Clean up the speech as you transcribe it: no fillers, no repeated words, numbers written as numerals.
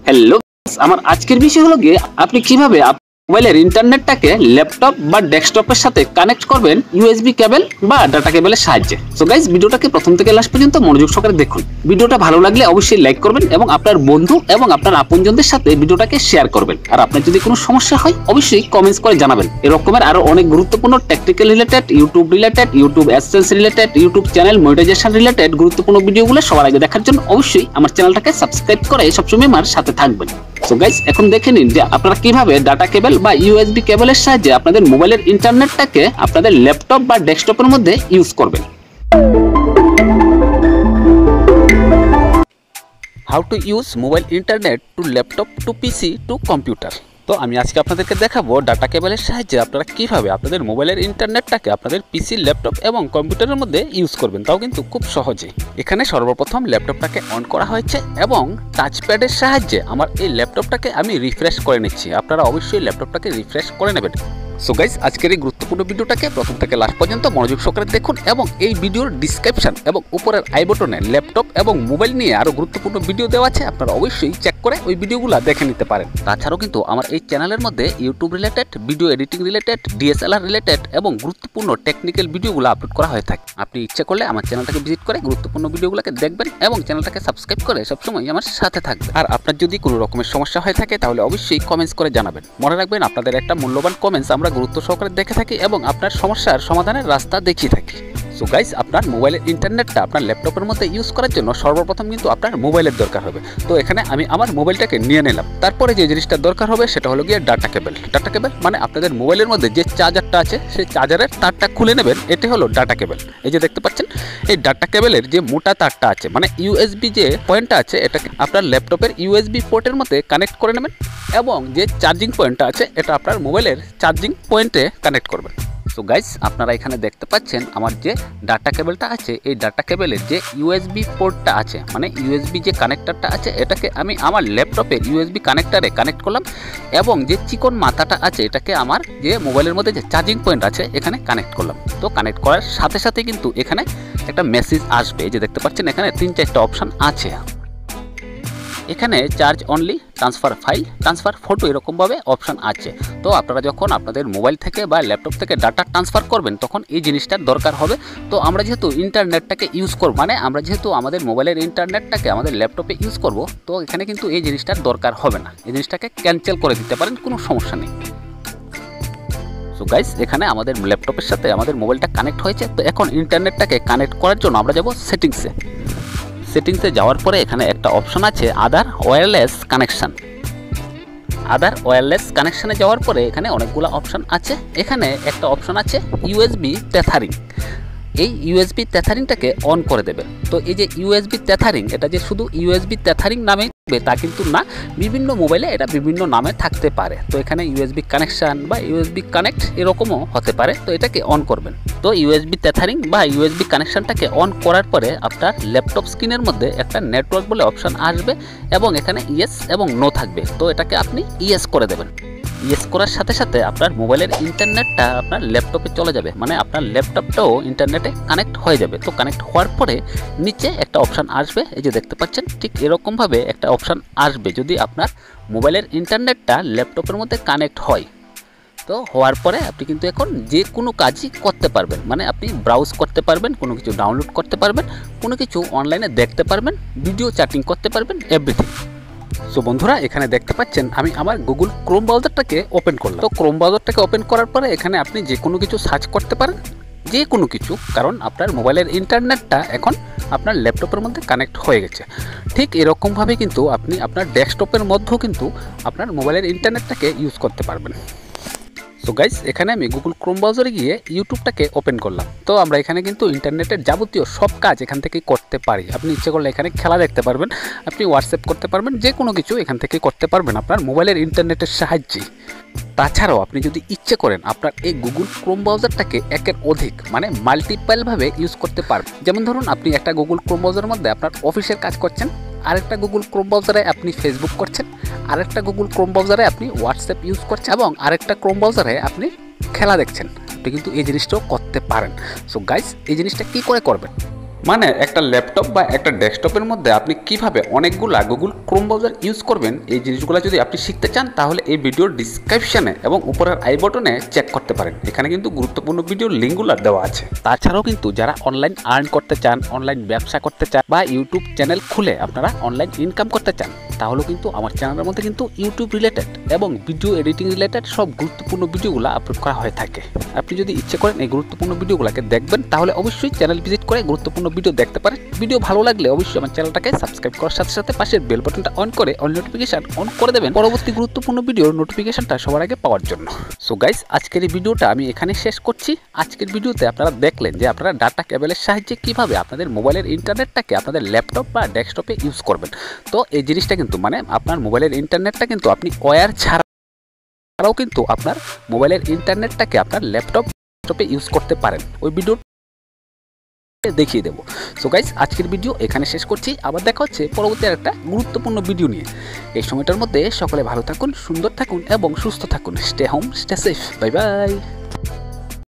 Hello, আমার আজকের বিষয় হলো গিয়ে আপনি কিভাবে মোবাইলের ইন্টারনেটটাকে ল্যাপটপ বা ডেস্কটপের সাথে কানেক্ট করবেন ইউএসবি কেবল বা ডাটা কেবলের সাহায্যে। সো গাইস, ভিডিওটাকে প্রথম থেকে লাস্ট পর্যন্ত মনোযোগ সহকারে দেখুন। ভিডিওটা ভালো লাগলে অবশ্যই লাইক করবেন এবং আপনার বন্ধু এবং আপনার আপনজনদের সাথে ভিডিওটাকে শেয়ার করবেন। আর আপনার যদি কোনো সমস্যা হয় অবশ্যই কমেন্টস করে জানাবেন। এরকমের আরো অনেক গুরুত্বপূর্ণ technical related, YouTube AdSense related, YouTube channel monetisation related গুরুত্বপূর্ণ ভিডিওগুলো সবার আগে দেখার জন্য অবশ্যই আমার চ্যানেলটাকে সাবস্ক্রাইব করে সবসময় আমার সাথে থাকবেন। সো গাইস, এখন দেখে নিন যে আপনারা কিভাবে ডাটা কেবল বা ইউএসবি কেবলের সাহায্যে আপনাদের মোবাইলের ইন্টারনেটটাকে আপনাদের ল্যাপটপ বা ডেস্কটপের মধ্যে ইউজ করবেন। How to use mobile internet to laptop to PC to computer. তো আমি আজকে আপনাদেরকে দেখাবো ডাটা কেবলের সাহায্যে আপনারা কিভাবে আপনাদের মোবাইলের ইন্টারনেটটাকে আপনাদের পিসি, ল্যাপটপ এবং কম্পিউটারের মধ্যে ইউজ করবেন, তাও কিন্তু খুব সহজেই। এখানে সর্বপ্রথম ল্যাপটপটাকে অন করা হয়েছে এবং টাচপ্যাডের সাহায্যে আমার এই ল্যাপটপটাকে আমি রিফ্রেশ করে নিচ্ছি। আপনারা অবশ্যই ল্যাপটপটাকে রিফ্রেশ করে নেবেন। সো গাইস, আজকের এই গুরুত্বপূর্ণ ভিডিওটাকে প্রথম থেকে লাস্ট পর্যন্ত মনোযোগ সহকারে দেখুন এবং এই ভিডিওর ডিসক্রিপশন এবং উপরের আই বাটনে ল্যাপটপ এবং মোবাইল নিয়ে আরও গুরুত্বপূর্ণ ভিডিও দেওয়া আছে, আপনারা অবশ্যই চেক করে ওই ভিডিওগুলো দেখে নিতে পারেন। তাছাড়াও কিন্তু আমার এই চ্যানেলের মধ্যে YouTube related, video editing related, DSLR related এবং গুরুত্বপূর্ণ টেকনিক্যাল ভিডিওগুলো আপলোড করা হয়ে থাকে। আপনি ইচ্ছে করলে আমার চ্যানেলটাকে ভিজিট করে গুরুত্বপূর্ণ ভিডিওগুলোকে দেখবেন এবং চ্যানেলটাকে সাবস্ক্রাইব করে সবসময় আমার সাথে থাকবেন। আর আপনার যদি কোনো রকমের সমস্যা হয়ে থাকে তাহলে অবশ্যই কমেন্টস করে জানাবেন। মনে রাখবেন, আপনাদের একটা মূল্যবান কমেন্টস আমরা গুরুত্ব সহকারে দেখে থাকি এবং আপনার সমস্যার সমাধানের রাস্তা দেখিয়ে থাকি। সো গাইস, আপনার মোবাইলের ইন্টারনেটটা আপনার ল্যাপটপের মধ্যে ইউজ করার জন্য সর্বপ্রথম কিন্তু আপনার মোবাইলের দরকার হবে। তো এখানে আমি আমার মোবাইলটাকে নিয়ে নিলাম। তারপরে যে জিনিসটা দরকার হবে সেটা হলো গিয়ে ডাটা কেবল। ডাটা কেবল মানে আপনাদের মোবাইলের মধ্যে যে চার্জারটা আছে সেই চার্জারের তারটা খুলে নেবেন, এটি হলো ডাটা কেবল। এই যে দেখতে পাচ্ছেন, এই ডাটা কেবলের যে মোটা তারটা আছে মানে ইউএসবি যে পয়েন্টটা আছে এটাকে আপনার ল্যাপটপের ইউএসবি পোর্টের মধ্যে কানেক্ট করে নেবেন এবং যে চার্জিং পয়েন্টটা আছে এটা আপনার মোবাইলের চার্জিং পয়েন্টে কানেক্ট করবেন। সো গাইস, আপনারা এখানে দেখতে পাচ্ছেন আমার যে ডাটা কেবলটা আছে, এই ডাটা কেবলের যে ইউএসবি পোর্টটা আছে মানে ইউএসবি যে কানেক্টরটা আছে এটাকে আমি আমার ল্যাপটপের ইউএসবি কানেক্টারে কানেক্ট করলাম এবং যে চিকন মাথাটা আছে এটাকে আমার যে মোবাইলের মধ্যে যে চার্জিং পয়েন্ট আছে এখানে কানেক্ট করলাম। তো কানেক্ট করার সাথে সাথে কিন্তু এখানে একটা মেসেজ আসবে। এই যে দেখতে পাচ্ছেন এখানে 3-4টা অপশান আছে। এখানে charge only, transfer file, transfer photo এরকমভাবে অপশান আছে। তো আপনারা যখন আপনাদের মোবাইল থেকে বা ল্যাপটপ থেকে ডাটা ট্রান্সফার করবেন তখন এই জিনিসটার দরকার হবে। তো আমরা যেহেতু ইন্টারনেটটাকে ইউজ করব মানে আমরা যেহেতু আমাদের মোবাইলের ইন্টারনেটটাকে আমাদের ল্যাপটপে ইউজ করব, তো এখানে কিন্তু এই জিনিসটার দরকার হবে না। এই জিনিসটাকে ক্যান্সেল করে দিতে পারেন, কোনো সমস্যা নেই। সো গাইস, এখানে আমাদের ল্যাপটপের সাথে আমাদের মোবাইলটা কানেক্ট হয়েছে। তো এখন ইন্টারনেটটাকে কানেক্ট করার জন্য আমরা যাব সেটিংসে। সেটিংসে যাওয়ার পরে এখানে একটা অপশন আছে other wireless connection. Other wireless কানেকশানে যাওয়ার পরে এখানে অনেকগুলো অপশান আছে। এখানে একটা অপশান আছে ইউএসবি টেথারিং। এই ইউএসবি টেথারিংটাকে অন করে দেবে। তো এই যে ইউএসবি টেথারিং, এটা যে শুধু ইউএসবি টেথারিং নামে তা কিন্তু না, বিভিন্ন মোবাইলে এটা বিভিন্ন নামে থাকতে পারে। তো এখানে ইউএসবি কানেকশান বা ইউএসবি কানেক্ট এরকমও হতে পারে। তো এটাকে অন করবেন। তো ইউএসবি টেথারিং বা ইউএসবি কানেকশানটাকে অন করার পরে আপনার ল্যাপটপ স্ক্রিনের মধ্যে একটা নেটওয়ার্ক বলে অপশান আসবে এবং এখানে ইয়েস এবং নো থাকবে। তো এটাকে আপনি ইয়েস করে দেবেন। ইয়েস করার সাথে সাথে আপনার মোবাইলের ইন্টারনেটটা আপনার ল্যাপটপে চলে যাবে, মানে আপনার ল্যাপটপটাও ইন্টারনেটে কানেক্ট হয়ে যাবে। তো কানেক্ট হওয়ার পরে নিচে একটা অপশান আসবে, এই যে দেখতে পাচ্ছেন ঠিক এরকমভাবে একটা অপশান আসবে যদি আপনার মোবাইলের ইন্টারনেটটা ল্যাপটপের মধ্যে কানেক্ট হয়। তো হওয়ার পরে আপনি কিন্তু এখন যে কোনো কাজই করতে পারবেন, মানে আপনি ব্রাউজ করতে পারবেন, কোনো কিছু ডাউনলোড করতে পারবেন, কোনো কিছু অনলাইনে দেখতে পারবেন, ভিডিও চ্যাটিং করতে পারবেন, এভরিথিং। সো বন্ধুরা, এখানে দেখতে পাচ্ছেন আমি আমার গুগল ক্রোম ব্রাউজারটাকে ওপেন করলাম। তো ক্রোম ব্রাউজারটাকে ওপেন করার পরে এখানে আপনি যে কোনো কিছু সার্চ করতে পারেন, যে কোনো কিছু, কারণ আপনার মোবাইলের ইন্টারনেটটা এখন আপনার ল্যাপটপের মধ্যে কানেক্ট হয়ে গেছে। ঠিক এরকমভাবে কিন্তু আপনি আপনার ডেস্কটপের মধ্যেও কিন্তু আপনার মোবাইলের ইন্টারনেটটাকে ইউজ করতে পারবেন। সো গাইস, এখানে আমি গুগল ক্রোম ব্রাউজারে গিয়ে ইউটিউবটাকে ওপেন করলাম। তো আমরা এখানে কিন্তু ইন্টারনেটের যাবতীয় সব কাজ এখান থেকেই করতে পারি। আপনি ইচ্ছে করলে এখানে খেলা দেখতে পারবেন, আপনি হোয়াটসঅ্যাপ করতে পারবেন, যে কোনো কিছু এখান থেকে করতে পারবেন আপনার মোবাইলের ইন্টারনেটের সাহায্যে। তাছাড়াও আপনি যদি ইচ্ছে করেন আপনার এই গুগল ক্রোম ব্রাউজারটাকে একের অধিক মানে মাল্টিপলভাবে ইউজ করতে পারবেন। যেমন ধরুন, আপনি একটা গুগল ক্রোম ব্রাউজারের মধ্যে আপনার অফিসের কাজ করছেন, আরেকটা গুগল ক্রোম ব্রাউজারে আপনি ফেসবুক করছেন, আরেকটা গুগল ক্রোম ব্রাউজারে আপনি হোয়াটসঅ্যাপ ইউজ করছেন এবং আরেকটা ক্রোম ব্রাউজারে আপনি খেলা দেখছেন। আপনি কিন্তু এই জিনিসটাও করতে পারেন। সো গাইস, এই জিনিসটা কী করে করবেন? মানে একটা ল্যাপটপ বা একটা ডেস্কটপের মধ্যে আপনি কিভাবে অনেকগুলা গুগল ক্রোম ব্রাউজার ইউজ করবেন, এই জিনিসগুলো যদি আপনি শিখতে চান তাহলে এই ভিডিওর ডিসক্রিপশনে এবং উপরের আই বটনে চেক করতে পারেন। এখানে কিন্তু গুরুত্বপূর্ণ ভিডিওর লিঙ্কগুলো দেওয়া আছে। তাছাড়াও কিন্তু যারা অনলাইন আর্ন করতে চান, অনলাইন ব্যবসা করতে চান বা ইউটিউব চ্যানেল খুলে আপনারা অনলাইন ইনকাম করতে চান, তাহলেও কিন্তু আমার চ্যানেলের মধ্যে কিন্তু ইউটিউব রিলেটেড এবং ভিডিও এডিটিং রিলেটেড সব গুরুত্বপূর্ণ ভিডিওগুলো আপলোড করা হয়ে থাকে। আপনি যদি ইচ্ছে করেন এই গুরুত্বপূর্ণ ভিডিওগুলোকে দেখবেন তাহলে অবশ্যই চ্যানেল ভিজিট করে গুরুত্বপূর্ণ ভিডিও দেখতে পারেন। ভিডিও ভালো লাগলে অবশ্যই আমার চ্যানেলটাকে সাবস্ক্রাইব করার সাথে সাথে পাশের বেল বাটনটা অন করে অল নোটিফিকেশন অন করে দেবেন পরবর্তী গুরুত্বপূর্ণ ভিডিওর নোটিফিকেশনটা সবার আগে পাওয়ার জন্য। সো গাইস, আজকের এই ভিডিওটা আমি এখানে শেষ করছি। আজকের ভিডিওতে আপনারা দেখলেন যে আপনারা ডাটা কেবলের সাহায্যে কিভাবে আপনাদের মোবাইলের ইন্টারনেটটাকে আপনাদের ল্যাপটপ বা ডেস্কটপে ইউজ করবেন। তো এই জিনিসটা কিন্তু মানে আপনার মোবাইলের ইন্টারনেটটা কিন্তু আপনি ওয়্যার ছাড়াও কিন্তু আপনার মোবাইলের ইন্টারনেটটাকে আপনার ল্যাপটপে ইউজ করতে পারেন। ওই ভিডিও দেখিয়ে দেবো। সো গাইস, আজকের ভিডিও এখানে শেষ করছি। আবার দেখা হচ্ছে পরবর্তী একটা গুরুত্বপূর্ণ ভিডিও নিয়ে। এই সময়টার মধ্যে সকলে ভালো থাকুন, সুন্দর থাকুন এবং সুস্থ থাকুন। Stay home, stay safe. Bye by.